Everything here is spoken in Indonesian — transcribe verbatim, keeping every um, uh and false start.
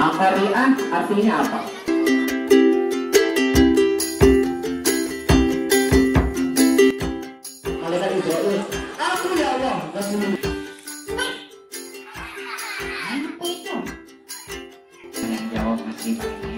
Al-Qari'ah artinya apa? Malaikat Jibril, aku ya Allah, Rasulullah. Apa itu? Yang jawab masih banyak.